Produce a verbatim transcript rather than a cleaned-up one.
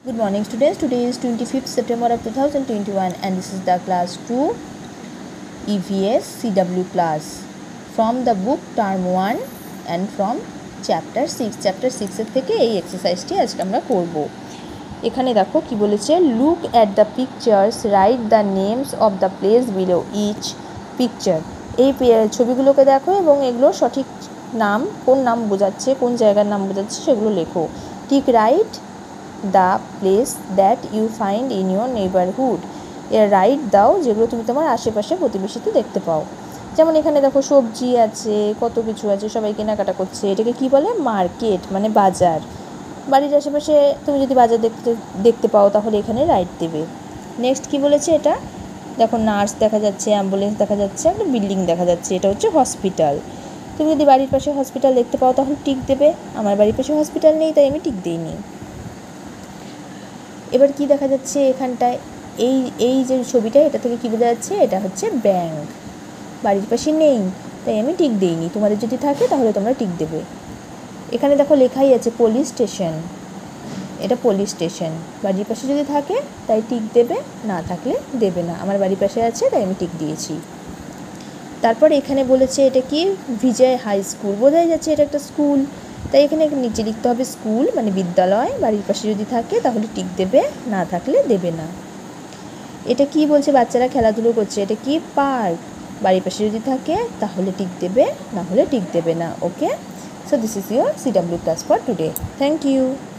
Good morning students, today is twenty-fifth September of two thousand twenty-one and this is the class two E V S C W class from the book term one and from chapter six. Chapter six এর থেকে এই এক্সারসাইজটি আজকে আমরা করব। এখানে দেখো কি বলেছে, look at the pictures, write the names of the place below each picture. এই ছবিগুলোকে দেখো এবং এগুলো সঠিক নাম, কোন নাম বোঝাচ্ছে, কোন জায়গার নাম বোঝাচ্ছে সেগুলো লেখো। ঠিক write the place that you find in your neighbourhood. এর রাইট দাও যেগুলো তুমি তোমার আশেপাশে প্রতিবেশীতে দেখতে পাও। যেমন এখানে দেখো সবজি আছে, কত কিছু আছে, সবাই কেনাকাটা করছে। এটাকে কি বলে? মার্কেট, মানে বাজার। বাড়ির আশেপাশে তুমি যদি বাজার দেখতে দেখতে পাও তাহলে এখানে রাইট দেবে। নেক্সট কি বলেছে, এটা দেখো নার্স দেখা যাচ্ছে, অ্যাম্বুলেন্স দেখা যাচ্ছে, একটা বিল্ডিং দেখা যাচ্ছে, এটা হচ্ছে হসপিটাল। তুমি যদি বাড়ির পাশে হসপিটাল দেখতে পাও তাহলে টিক দেবে। আমার বাড়ির পাশে হসপিটাল নেই তাই আমি টিক দিইনি। এবার কি দেখা যাচ্ছে এখানটায়, এই এই যে ছবিটা, এটা থেকে কী বোঝা যাচ্ছে? এটা হচ্ছে ব্যাংক। বাড়ির পাশে নেই তাই আমি টিক দিইনি। তোমাদের যদি থাকে তাহলে তোমরা টিক দেবে। এখানে দেখো লেখাই আছে পুলিশ স্টেশন, এটা পুলিশ স্টেশন। বাড়ির পাশে যদি থাকে তাই টিক দেবে, না থাকলে দেবে না। আমার বাড়ির পাশে আছে তাই আমি টিক দিয়েছি। তারপর এখানে বলেছে এটা কি? Vijay high school. বোঝাই যাচ্ছে এটা একটা স্কুল, তাই এখানে নিচে লিখতে হবে স্কুল, মানে বিদ্যালয়। বাড়ির পাশে যদি থাকে তাহলে টিক দেবে, না থাকলে দেবে না। এটা কি বলছে? বাচ্চারা খেলাধুলো করছে, এটা কি? পার্ক। বাড়ির পাশে যদি থাকে তাহলে টিক দেবে, না হলে টিক দেবে না। Okay, so this is your C W class for today. Thank you.